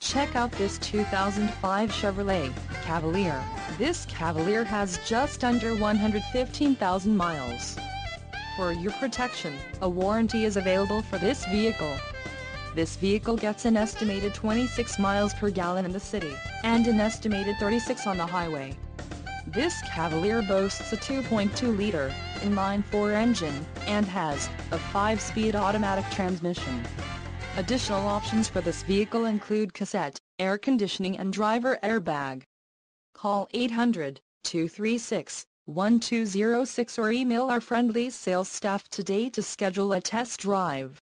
Check out this 2005 Chevrolet Cavalier. This Cavalier has just under 115,000 miles. For your protection, a warranty is available for this vehicle. This vehicle gets an estimated 26 miles per gallon in the city, and an estimated 36 on the highway. This Cavalier boasts a 2.2-liter inline-4 engine, and has a 5-speed automatic transmission. Additional options for this vehicle include cassette, air conditioning and driver airbag. Call 800-236-1206 or email our friendly sales staff today to schedule a test drive.